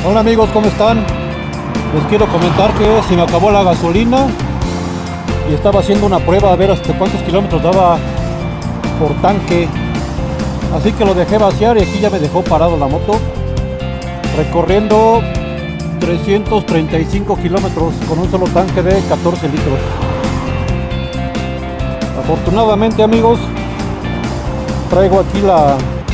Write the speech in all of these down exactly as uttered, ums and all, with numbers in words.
Hola amigos, ¿cómo están? Les quiero comentar que se me acabó la gasolina y estaba haciendo una prueba a ver hasta cuántos kilómetros daba por tanque. Así que lo dejé vaciar y aquí ya me dejó parado la moto, recorriendo trescientos treinta y cinco kilómetros con un solo tanque de catorce litros. Afortunadamente amigos, traigo aquí la,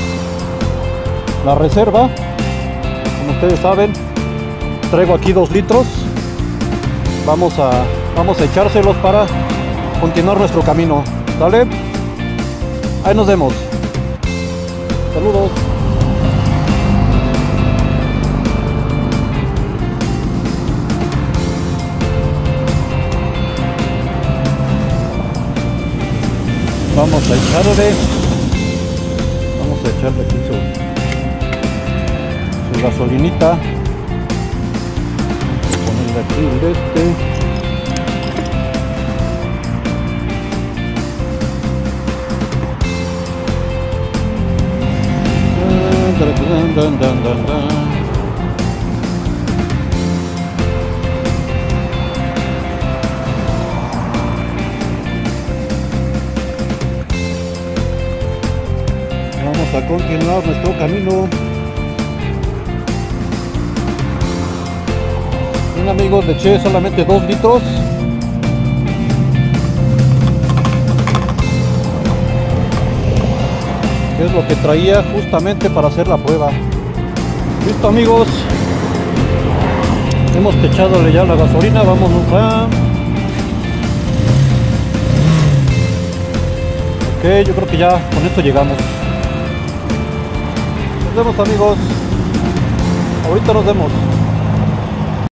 la reserva. Como ustedes saben, traigo aquí dos litros. Vamos a, vamos a echárselos para continuar nuestro camino. ¿Sale? Ahí nos vemos. Saludos. Vamos a echarle. Vamos a echarle aquí su gasolinita, ponerle aquí el este. Dan, dan, dan, dan, dan. Vamos a continuar nuestro camino. Bien amigos, le eché solamente dos litros. Que es lo que traía justamente para hacer la prueba. Listo amigos, hemos echadole ya la gasolina. Vámonos a... Ok, yo creo que ya con esto llegamos. Nos vemos amigos. Ahorita nos vemos.